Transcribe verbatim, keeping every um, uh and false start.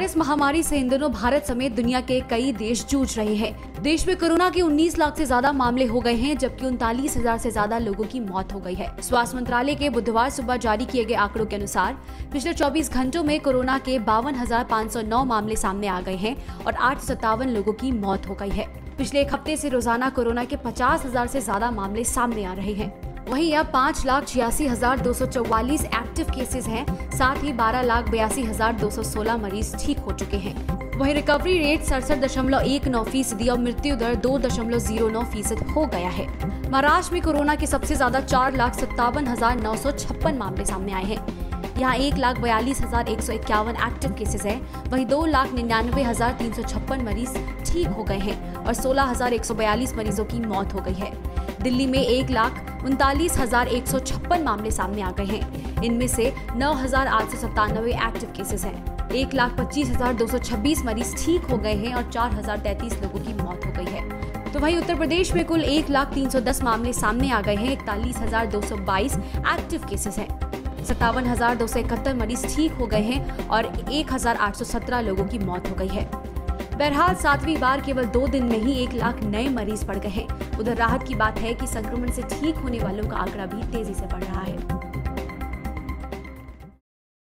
Virus महामारी से इन दिनों भारत समेत दुनिया के कई देश जूझ रहे हैं। देश में कोरोना के उन्नीस लाख से ज्यादा मामले हो गए हैं, जबकि उनतालीस हजार से ज्यादा लोगों की मौत हो गई है। स्वास्थ्य मंत्रालय के बुधवार सुबह जारी किए गए आंकड़ों के अनुसार पिछले चौबीस घंटों में कोरोना के बावन हजार पाँच सौ नौ मामले सामने आ गए हैं और आठ सौ सत्तावन लोगों की मौत हो गई है। पिछले एक हफ्ते से रोजाना कोरोना के पचास हजार से ज्यादा मामले सामने आ रहे हैं। वहीं अब पाँच लाख छियासी हजार दो सौ चौवालीस एक्टिव केसेस हैं। साथ ही बारह लाख बयासी हजार दो सौ सोलह मरीज ठीक हो चुके हैं। वहीं रिकवरी रेट सड़सठ दशमलव एक नौ फीसदी और मृत्यु दर दो दशमलव जीरो नौ फीसद हो गया है। महाराष्ट्र में कोरोना के सबसे ज्यादा चार लाख सत्तावन हजार नौ सौ छप्पन मामले सामने आए हैं। यहाँ एक लाख बयालीस हजार एक सौ इक्यावन एक्टिव केसेस हैं। वहीं दो लाख निन्यानवे हजार तीन सौ छप्पन मरीज ठीक हो गए हैं और सोलह हजार एक सौ बयालीस मरीजों की मौत हो गई है। दिल्ली में एक लाख उनतालीस हजार एक सौ छप्पन मामले सामने आ गए हैं। इनमें से नौ हजार आठ सौ सत्तानवे एक्टिव केसेस हैं। एक लाख पच्चीस हजार दो सौ छब्बीस मरीज ठीक हो गए हैं और चार हजार तैंतीस लोगों की मौत हो गई है। तो वहीं उत्तर प्रदेश में कुल एक लाख तीन सौ दस मामले सामने आ गए हैं। इकतालीस हजार दो सौ बाईस एक्टिव केसेस हैं। सत्तावन हजार दो सौ इकहत्तर मरीज ठीक हो गए हैं और एक हजार आठ सौ सत्रह लोगों की मौत हो गई है। बहरहाल सातवीं बार केवल दो दिन में ही एक लाख नए मरीज बढ़ गए हैं। उधर राहत की बात है कि संक्रमण से ठीक होने वालों का आंकड़ा भी तेजी से बढ़ रहा है।